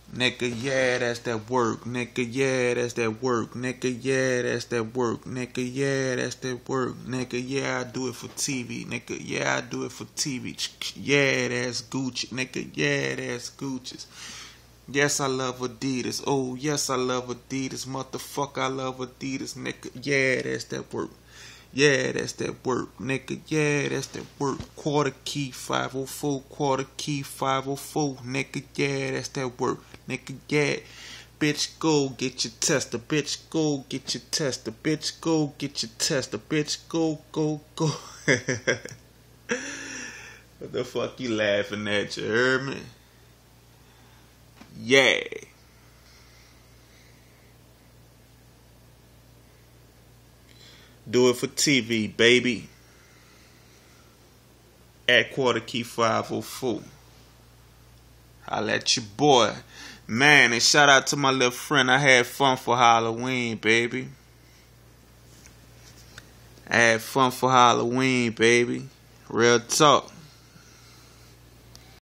Nigga, yeah, that's that work. Nigga, yeah, that's that work. Nigga, yeah, that's that work. Nigga, yeah, that's that work. Nigga, yeah, I do it for TV. Nigga, yeah, I do it for TV. Yeah, that's Gucci. Nigga, yeah, that's Gucci's. Yes, I love Adidas. Oh, yes, I love Adidas. Motherfucker, I love Adidas. Nigga, yeah, that's that work. Yeah, that's that work. Nigga, yeah, that's that work. Quarter key 504, quarter key 504. Nigga, yeah, that's that work. Nigga, yeah. Bitch, go get your tester. Bitch, go get your tester. Bitch, go get your tester. Bitch, go. What the fuck you laughing at, you heard me? Yeah. Do it for TV, baby. At quarter key 504. Holla at your boy. Man, and shout out to my little friend. I had fun for Halloween, baby. I had fun for Halloween, baby. Real talk.